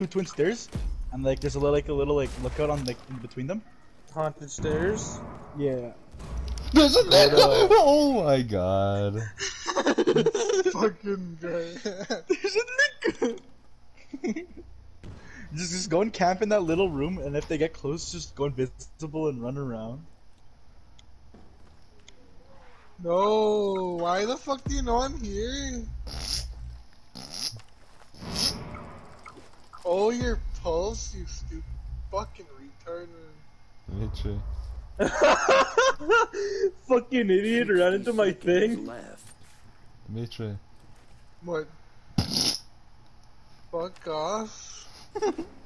twin stairs, and like there's a little lookout on like in between them. Haunted stairs? Yeah. There's a net! Oh my god. Fucking guy. There's a nick. Just go and camp in that little room, and if they get close, just go invisible and run around. No, why the fuck do you know I'm here? Oh, your pulse, you stupid fucking retard. Literally. Fucking idiot, ran into my thing. Literally. What? Fuck off.